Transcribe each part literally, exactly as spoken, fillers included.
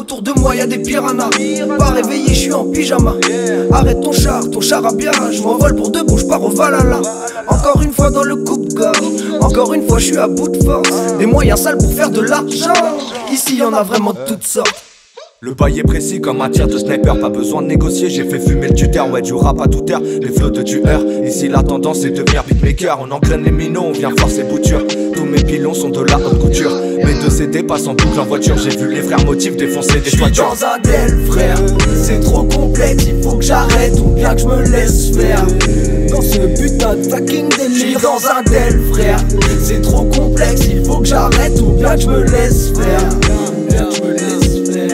Autour de moi y'a des piranhas. Pas réveillé, je suis en pyjama. Arrête ton char, ton char à bien. Je m'envole pour deux bouts, je pars au Valhalla. Encore une fois dans le coupe-gorge. Encore une fois je suis à bout de force. Des moyens sales pour faire de l'argent. Ici y'en a vraiment de toutes sortes. Le bail est précis comme un tir de sniper, pas besoin de négocier, j'ai fait fumer le tuteur, ouais du rap à toute heure, les flots de tueur. Ici la tendance est de devenir beatmaker, on engraine les minots, on vient forcer bouture. Tous mes pilons sont de la haute couture, mes deux C D passent en boucle en voiture, j'ai vu les frères motifs défoncer des toitures. J'suis dans un del frère, c'est trop complexe, il faut que j'arrête ou bien que je me laisse faire. Dans ce putain de fucking délire. J'suis dans un del frère, c'est trop complexe, il faut que j'arrête ou bien que je me laisse faire. Bien que je me laisse faire.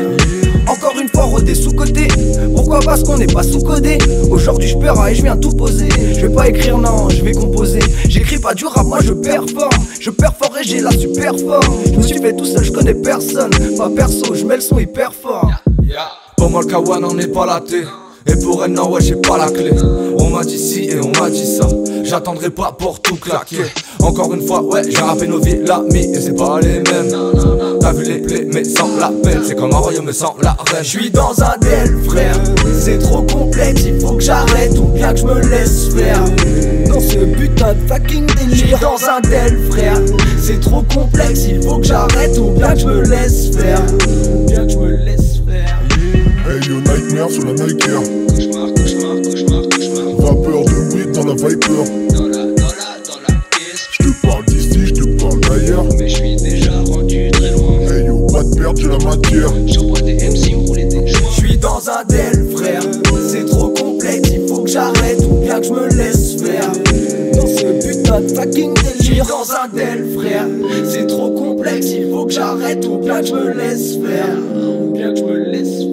Encore une fois rodé sous-côté. Pourquoi? Parce qu'on n'est pas sous-codé. Aujourd'hui je paiera et je viens tout poser. Je vais pas écrire, non, je vais composer. J'écris pas du rap, moi je performe. Je perfore et j'ai la super forme. Je me suis fait tout seul, je connais personne. Pas perso, je mets le son hyper fort. Pour moi le Kawan on n'est pas la thé. Et pour elle non ouais j'ai pas la clé. On m'a dit ci et on m'a dit ça. J'attendrai pas pour tout claquer. Encore une fois ouais j'ai rappé nos vies l'ami. Et c'est pas les mêmes. T'as vu les plaies mais sans la peine. C'est comme un royaume mais sans la reine. J'suis dans un del frère, c'est trop complexe, il faut que j'arrête ou bien que je me laisse faire. Dans ce putain de fucking délire. J'suis dans un del frère, c'est trop complexe, il faut que j'arrête ou bien que je me laisse faire. Bien que je me laisse faire. Hey yo nightmare sur la Nike Air. Cauchemar, cauchemar, cauchemar, cauchemar. Vapeur de weed dans la Viper. Dans la, dans la, dans la caisse. J'te parle d'ici, j'te parle d'ailleurs. Mais j'suis déjà rendu très loin. Hey yo pas de perte, j'ai la matière. J'envoie des M C me rouler des joints. J'suis dans un del frère, c'est trop complexe, il faut que j'arrête ou bien que je me laisse faire. Dans ce putain de fucking délire. J'suis dans un del frère, c'est trop complexe, il faut que j'arrête ou bien que je me laisse faire. Ou bien que je me laisse faire.